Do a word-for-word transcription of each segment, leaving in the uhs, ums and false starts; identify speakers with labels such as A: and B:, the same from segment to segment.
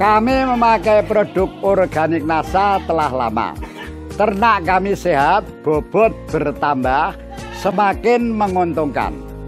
A: Kami memakai produk organik NASA telah lama. Ternak kami sehat, bobot bertambah, semakin menguntungkan.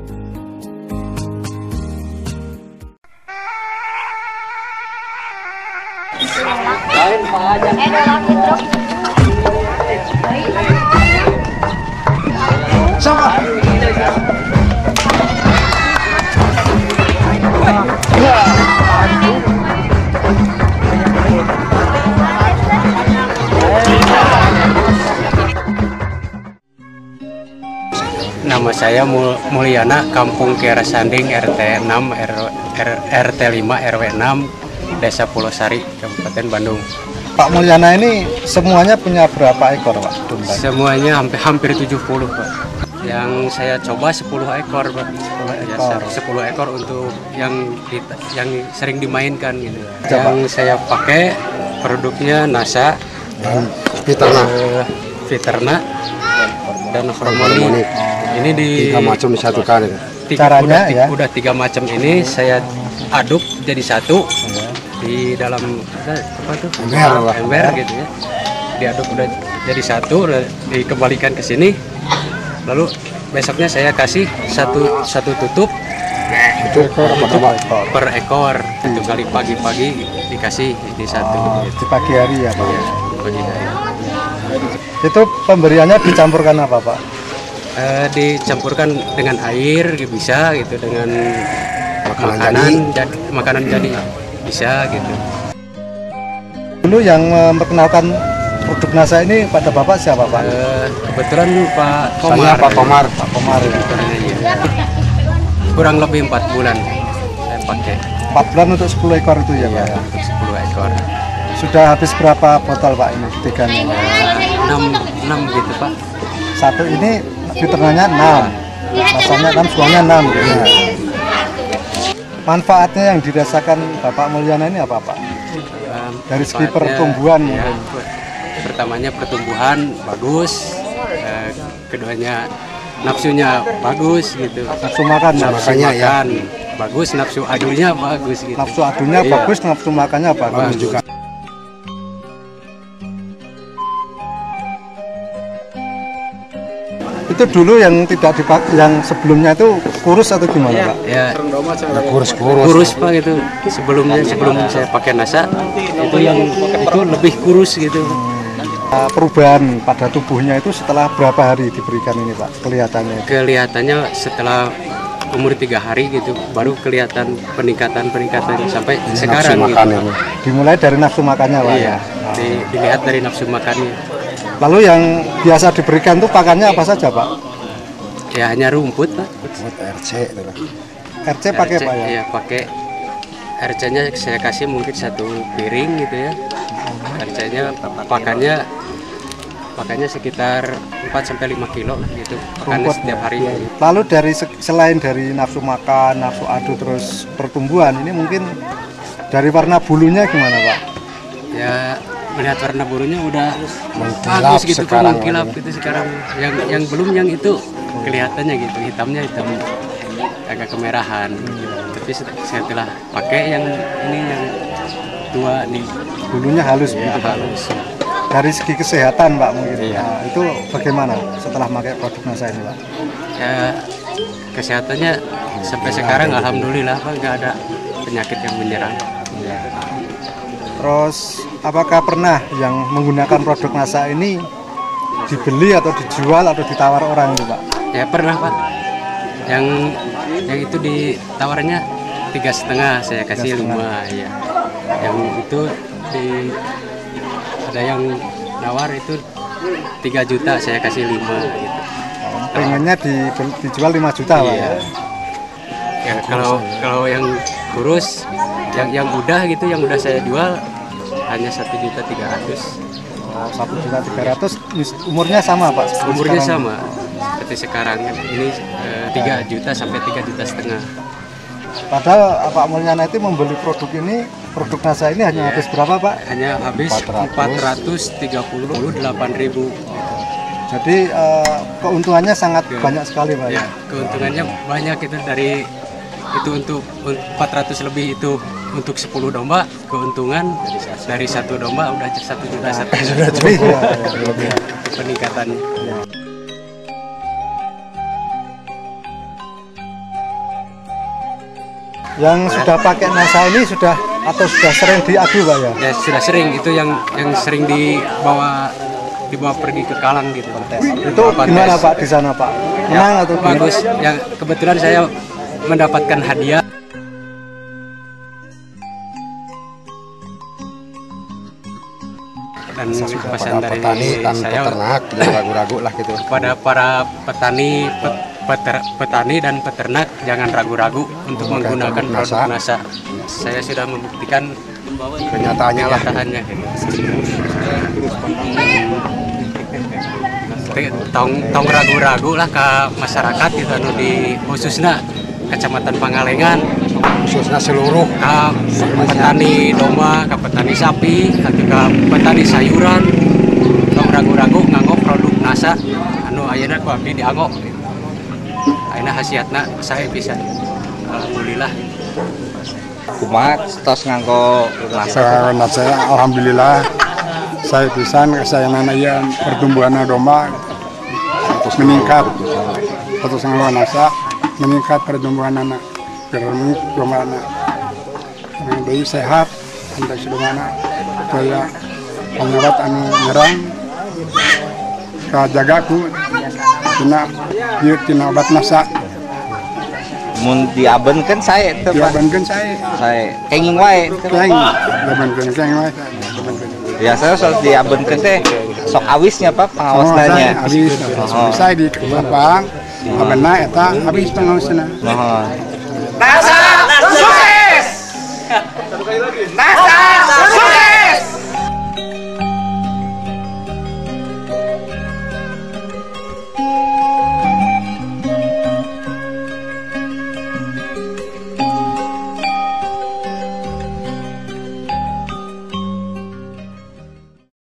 B: Nama saya Mulyana, Kampung Kiara Sanding, R T enam, R T lima, R W enam, Desa Pulau Sari, Kabupaten Bandung.
C: Pak Mulyana ini semuanya punya berapa ekor, Pak? Domba?
B: Semuanya hampir hampir tujuh puluh, Pak. Yang saya coba sepuluh ekor, Pak. sepuluh ekor. Ya, sepuluh ekor untuk yang di, yang sering dimainkan gitu.
C: Coba.
B: Yang saya pakai produknya NASA,
C: Viterna,
B: uh, Viterna dan Hormoni. Ini di
D: tiga macam disatukan.
B: Tiga,
C: Caranya
B: udah,
C: ya?
B: Udah tiga macam ini saya aduk jadi satu ya. Di dalam apa tuh?
D: Ember,
B: ember gitu ya. Diaduk udah jadi satu, udah dikembalikan ke sini. Lalu besoknya saya kasih satu satu tutup
D: Itu ekor
B: tutup per ekor. Satu kali pagi-pagi dikasih di satu.
C: Oh,
B: gitu.
C: di pagi hari ya, Pak?
B: Ya, pagi hari.
C: Itu pemberiannya dicampurkan apa, Pak?
B: Uh, dicampurkan dengan air bisa gitu, dengan
D: Makanan
B: makanan jadi, makanan jadi bisa gitu.
C: Dulu yang memperkenalkan produk NASA ini pada Bapak siapa, Pak?
B: Uh, kebetulan Pak Komar.
D: Saya Pak Komar.
C: Pak Komar ya.
B: Iya. Kurang lebih empat bulan saya pakai.
C: empat bulan untuk sepuluh ekor itu ya, Pak?
B: Ya, untuk sepuluh ekor.
C: Sudah habis berapa botol, Pak, ini ketiganya?
B: enam enam gitu, Pak.
C: Satu ini Viterna enam, rasanya enam, semuanya enam. Ya. Manfaatnya yang dirasakan Bapak Mulyana ini apa, Pak?
B: Um,
C: Dari segi
B: manfaatnya,
C: pertumbuhan
B: ya,
C: mungkin.
B: Pertamanya pertumbuhan bagus, uh, keduanya nafsunya bagus gitu.
C: Nafsu makan,
B: Nafsu
D: Makanya, ya.
B: makan bagus, nafsu adunya bagus gitu.
C: nafsu adunya
B: Iya.
C: bagus, nafsu makannya bagus
B: Bagus.
C: juga. Itu dulu yang tidak dipakai, yang sebelumnya itu kurus atau gimana, Pak?
B: Ya,
D: Kurus-kurus.
B: kurus Pak itu sebelumnya sebelum saya pakai NASA itu yang itu lebih kurus gitu.
C: Uh, Perubahan pada tubuhnya itu setelah berapa hari diberikan ini, Pak? Kelihatannya.
B: Kelihatannya setelah umur tiga hari gitu baru kelihatan peningkatan peningkatan sampai sekarang
D: Nafsu
B: gitu.
D: makan ini.
C: Dimulai dari nafsu makannya, Pak.
B: Iya, di- dilihat dari nafsu makannya.
C: Lalu yang biasa diberikan tuh pakannya apa saja, Pak?
B: Ya hanya rumput Pak.
D: Buat R C itu lah.
C: R C pakai, Pak, ya?
B: Iya pakai. R C-nya saya kasih mungkin satu piring gitu ya. R C-nya pakannya pakannya sekitar empat sampai lima kilo lah gitu. Pakannya
C: Rumput,
B: setiap
C: ya.
B: hari. Gitu.
C: Lalu dari se- selain dari nafsu makan, nafsu adu terus pertumbuhan, ini mungkin dari warna bulunya gimana, Pak?
B: Ya melihat warna bulunya udah
D: Mengkilap
B: bagus gitu,
D: sekarang
B: mengkilap
D: ini.
B: gitu sekarang. Yang yang belum yang itu kelihatannya gitu, hitamnya hitam agak kemerahan. Tapi set- setelah pakai yang ini yang tua nih,
C: Bulunya halus
B: ya
C: gitu, Pak.
B: halus.
C: Dari segi kesehatan, Pak, mungkin.
B: Iya.
C: Nah, itu bagaimana setelah pakai produk NASA ini, Pak?
B: Ya kesehatannya sampai sekarang alhamdulillah Pak, nggak ada penyakit yang menyerang.
C: Terus apakah pernah yang menggunakan produk NASA ini dibeli atau dijual atau ditawar orang itu, Pak?
B: Ya pernah Pak. Yang yang itu ditawarnya tiga setengah, saya kasih lima ya. Yang itu di ada yang nawar itu tiga juta, saya kasih lima gitu.
C: Pengennya di, dijual lima juta, Pak.
B: Iya. Ya kalau kalau yang kurus, yang yang udah gitu, yang udah saya jual hanya satu juta tiga ratus.
C: satu juta tiga ratus, umurnya sama, Pak? seperti
B: Umurnya
C: sekarang?
B: sama seperti sekarang ini eh, tiga juta sampai tiga juta setengah.
C: Padahal Pak Mulyana itu membeli produk ini, produk NASA ini hanya
B: Iya.
C: habis berapa, Pak?
B: Hanya habis empat ratus tiga puluh delapan ribu.
C: Jadi eh, keuntungannya sangat
B: Ya.
C: banyak sekali, Pak.
B: Ya, keuntungannya banyak itu dari itu untuk empat ratus lebih itu untuk sepuluh domba keuntungan dari satu domba udah satu juta satu
C: Sudah cukup.
B: peningkatannya.
C: Yang sudah pakai NASA ini sudah atau sudah sering diadu Pak ya?
B: Ya sudah sering itu yang yang sering dibawa dibawa pergi ke Kalang gitu.
C: Itu gimana Pak di sana Pak? Menang atau gimana?
B: Bagus. Yang kebetulan saya mendapatkan hadiah. Dan pesan
D: Pada
B: dari
D: petani dan
B: saya
D: peternak jangan ragu-ragu lah gitu.
B: kepada para petani pet, peter- petani dan peternak jangan ragu-ragu untuk menggunakan
D: produk
B: produk
D: NASA.
B: NASA. Saya sudah membuktikan
D: Kenyataannya lah.
B: kenyataannya gitu. Tapi tong tong ragu-ragu lah ke masyarakat gitu anu di khususnya Kecamatan Pangalengan,
D: Khususnya seluruh
B: ke petani domba, ke petani sapi, ke petani sayuran. Tong ragu-ragu nganggo produk NASA anu ayeuna ku abdi dianggo. Ayeuna hasiatna saya bisa. Alhamdulillah.
E: Kumaha tos nganggo NASA?
F: Karena saya alhamdulillah saya pisan kesayangan aya pertumbuhan domba meningkat atau nganggo NASA meningkat pertumbuhan anak karena domba anak bayi sehat hendak sedemana supaya pengawat anu nyerang kajagaku tina ieu tina obat NASA
E: Mun diabenkeun sae teu Pak?
F: diabankeun saya
E: Sae kenging wae teu, Pak?
F: keng diabankeun keng wae diabankeun
E: Biasanya soal diabenkeun teh sok awisnya Pak pengawasannya.
F: habis
E: Oh.
F: saya di Kupang abena eta habis pengawasanna
E: Mohon.
G: NASA